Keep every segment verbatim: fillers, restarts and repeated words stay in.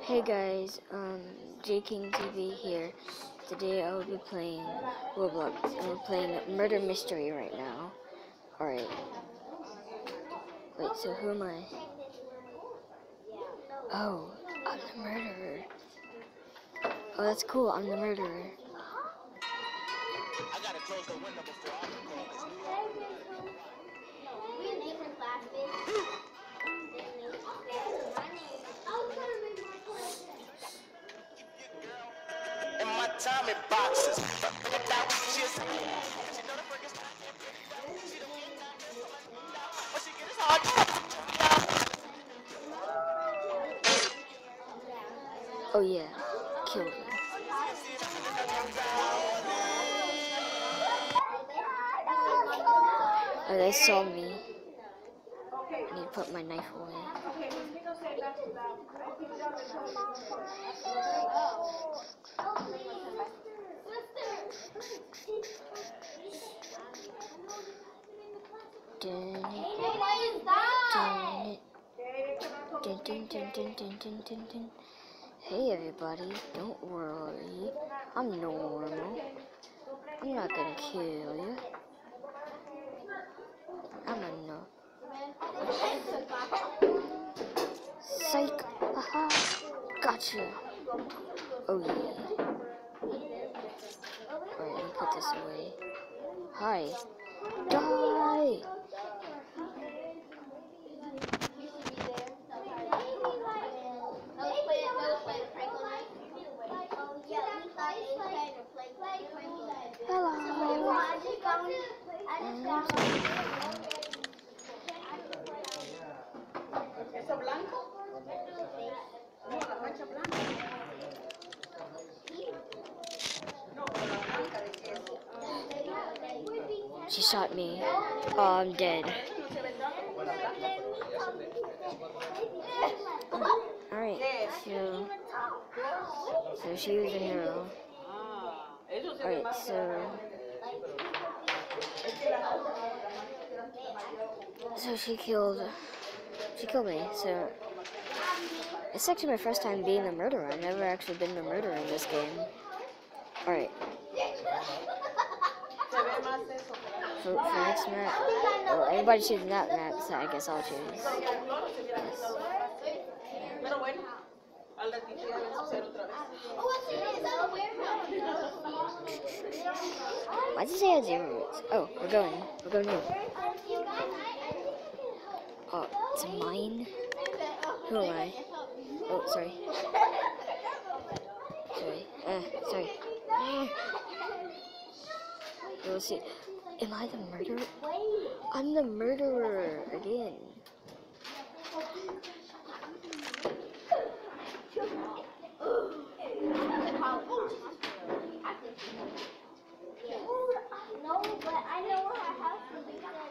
Hey guys, um, J King T V here. Today I will be playing Roblox, and we're playing Murder Mystery right now. Alright. Wait, so who am I? Oh, I'm the murderer. Oh, that's cool, I'm the murderer. I gotta close the window before I can call this new. We're in different classes. In my Tommy boxes. That was just. She know the freaking style. She don't get that. But she get his heart. Oh yeah, killed him. Oh, they saw me. I need to put my knife away. Dun, dun, dun, dun, dun, dun, dun, dun, dun. Hey everybody, don't worry. I'm normal. I'm not gonna kill you. I'm a no. Psych! Haha! Gotcha! Oh yeah. Alright, let me put this away. Hi. Die! Hello. ¿Eso blanco? No, la mancha blanca. No, pero la blanca de queso. She shot me. Oh, I'm dead. Alright, so, so she was a hero. Alright, so, so she killed, she killed me, so, it's actually my first time being the murderer. I've never actually been the murderer in this game. Alright. For, for next map, well, everybody choosing that map, so I guess I'll choose. Yes. Why did you say I had zero roots? Oh, we're going. We're going in. Oh, it's mine? Who am I? Oh, sorry. Sorry. Uh, sorry. We'll see. Am I the murderer? I'm the murderer again. No, but I know where her house is.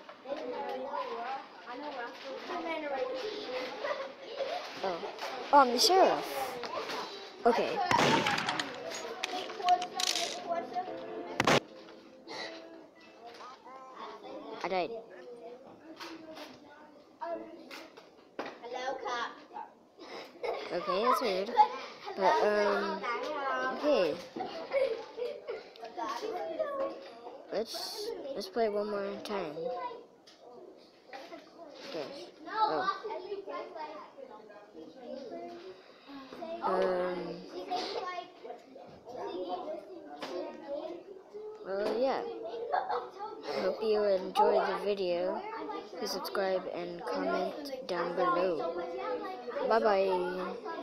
I know where I'm Oh. Oh, I'm the sheriff. Okay. I died. Hello, cop. Okay, that's weird. But, um, okay. Let's, let's play one more time. Okay. Oh. Um, well, yeah. I hope you enjoyed the video. Please subscribe and comment down below. Bye-bye.